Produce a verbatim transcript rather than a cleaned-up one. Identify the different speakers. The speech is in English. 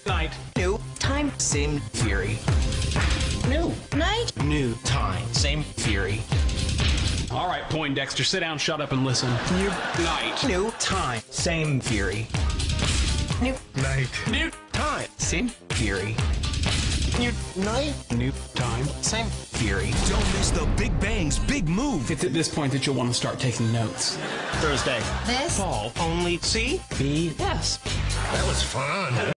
Speaker 1: night.
Speaker 2: New time, same fury. New night, new time, same fury.
Speaker 1: All right, Poindexter, sit down, shut up, and listen.
Speaker 2: New
Speaker 1: Night.
Speaker 2: new time, same fury. New
Speaker 3: Night.
Speaker 1: New
Speaker 2: time, same fury. New night, new time, same fury.
Speaker 4: Don't miss the Big Bang's big move.
Speaker 1: It's at this point that you'll want to start taking notes.
Speaker 2: Thursday.
Speaker 5: This
Speaker 2: Fall. Only C B S.
Speaker 3: That was fun.